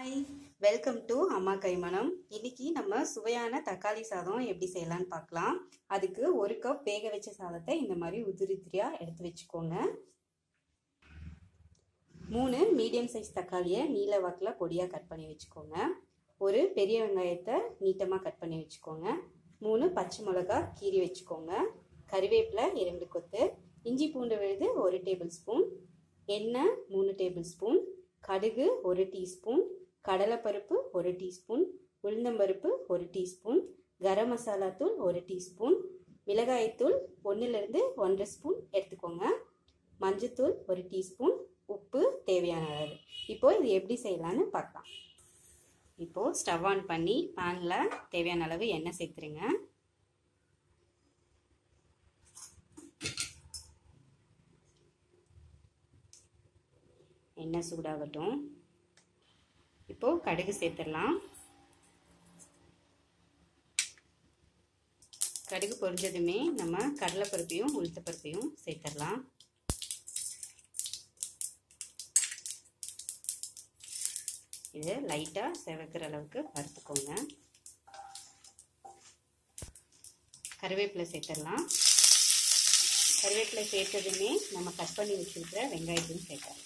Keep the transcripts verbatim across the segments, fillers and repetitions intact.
Hi, welcome to அம்மா கைமணம். இன்னைக்கு நம்ம சுவையான தக்காளி சாதம் எப்படி செய்யலாம்னு பார்க்கலாம். அதுக்கு ஒரு கப் வேக வச்ச சாதத்தை இந்த மாதிரி உதிரி உதிரியா எடுத்து வச்சுக்கோங்க. மூணு மீடியம் சைஸ் தக்காளியை நீல வாக்கில் பொடியா கட் பண்ணி வச்சுக்கோங்க. ஒரு பெரிய வெங்காயத்தை நீட்டமா கட் பண்ணி வச்சுக்கோங்க. மூணு பச்சை மிளகாய் கீறி வச்சுக்கோங்க. கறிவேப்பிலை இரண்டு கொத்து, இஞ்சி பூண்டு விழுது ஒரு டேபிள் ஸ்பூன், எண்ணெய் மூணு டேபிள் ஸ்பூன், கடுகு ஒரு டீஸ்பூன், கடலைப்பருப்பு ஒரு டீஸ்பூன், உளுந்தம்பருப்பு ஒரு டீஸ்பூன், கரம் மசாலா தூள் ஒரு டீஸ்பூன், மிளகாய்த்தூள் ஒன்றிலிருந்து ஒன்றரை ஸ்பூன் எடுத்துக்கோங்க, மஞ்சத்தூள் ஒரு டீஸ்பூன், உப்பு தேவையான அளவு. இப்போ இது எப்படி செய்யலான்னு பார்க்கலாம். இப்போ ஸ்டவ் ஆன் பண்ணி பேனில் தேவையான அளவு எண்ணெய் சேர்த்துருங்க. எண்ணெய் சூடாகட்டும். இப்போ கடுகு சேர்த்துடலாம். கடுகு பொரிஞ்சதுமே நம்ம கடலைப்பருப்பையும் உளுத்தப்பருப்பையும் சேர்த்துடலாம். இது லைட்டாக செவக்கிற அளவுக்கு வறுத்துக்கோங்க. கருவேப்பிலை சேர்த்துடலாம். கருவேப்பிலை சேர்த்ததுமே நம்ம கட் பண்ணி வச்சுருக்கிற வெங்காயத்தையும் சேர்த்துடலாம்.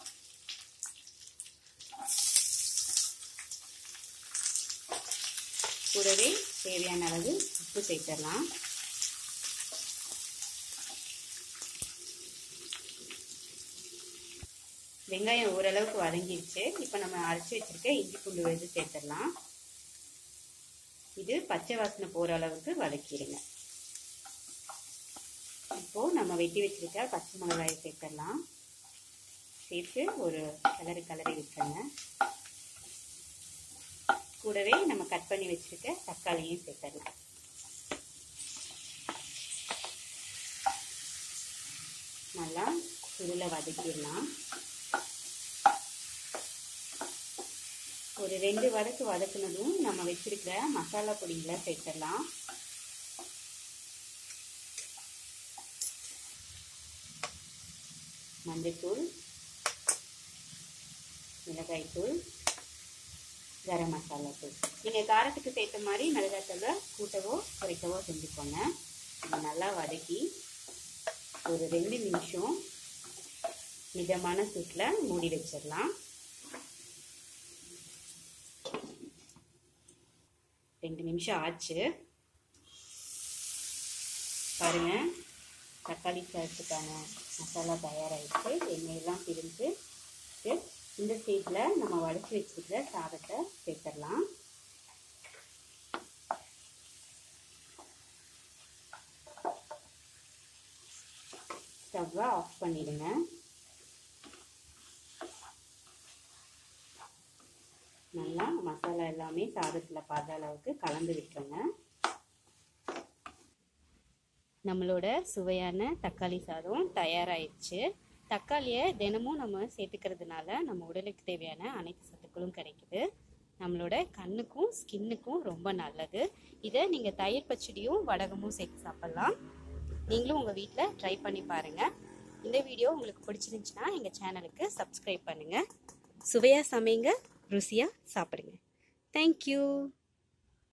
கூடவே தேவையான அளவு உப்பு சேர்த்துடலாம். வெங்காயம் ஓரளவுக்கு வதங்கிடுச்சு. இப்போ நம்ம அரைச்சி வச்சிருக்க இஞ்சி பூண்டு விழுது சேர்த்துடலாம். இது பச்சை வாசனை போகிற அளவுக்கு வதக்கிடுங்க. இப்போ நம்ம வெட்டி வச்சிருக்க பச்சை மிளகாயை சேர்த்துடலாம். சேர்த்து ஒரு கலரு கலரி விட்டுருங்க. கூடவே நம்ம கட் பண்ணி வச்சிருக்க தக்காளியும் சேர்த்துடலாம். நல்லா சுருளை வதக்கிடலாம். ஒரு ரெண்டு வதக்கு வதக்குனதும் நம்ம வச்சிருக்கிற மசாலா பொடிகளை சேர்த்துடலாம். மஞ்சத்தூள், மிளகாய்த்தூள், கரம் மசாலா தூள். நீங்கள் காரத்துக்கு சேர்த்த மாதிரி மிளகாய்த்தூளை கூட்டவோ குறைக்கவோ செஞ்சுக்கோங்க. இதை நல்லா வதக்கி ஒரு ரெண்டு நிமிஷம் மிதமான சூட்டில் மூடி வச்சிடலாம். ரெண்டு நிமிஷம் ஆச்சு. பாருங்க, தக்காளி சாதத்துக்கான மசாலா தயாராகிடுச்சு. எண்ணெயெல்லாம் பிரிஞ்சு இந்த ஸ்டேஜில் நம்ம வடித்து வச்சுருக்கிற சாதத்தை சேர்த்துடலாம். ஸ்டவ்வை ஆஃப் பண்ணிடுங்க. நல்லா மசாலா எல்லாமே சாதத்தில் பாத அளவுக்கு கலந்து விட்டுருங்க. நம்மளோட சுவையான தக்காளி சாதம் தயாராகிடுச்சு. தக்காளியை தினமும் நம்ம சேர்த்துக்கிறதுனால நம்ம உடலுக்கு தேவையான அனைத்து சத்துக்களும் கிடைக்குது. நம்மளோட கண்ணுக்கும் ஸ்கின்னுக்கும் ரொம்ப நல்லது. இதை நீங்கள் தயிர் பச்சடியும் வடகமும் சேர்த்து சாப்பிட்லாம். நீங்களும் உங்கள் வீட்டில் ட்ரை பண்ணி பாருங்கள். இந்த வீடியோ உங்களுக்கு பிடிச்சிருந்துச்சுன்னா எங்கள் சேனலுக்கு சப்ஸ்கிரைப் பண்ணுங்கள். சுவையாக சமைங்க, ருசியாக சாப்பிடுங்க. தேங்க்யூ.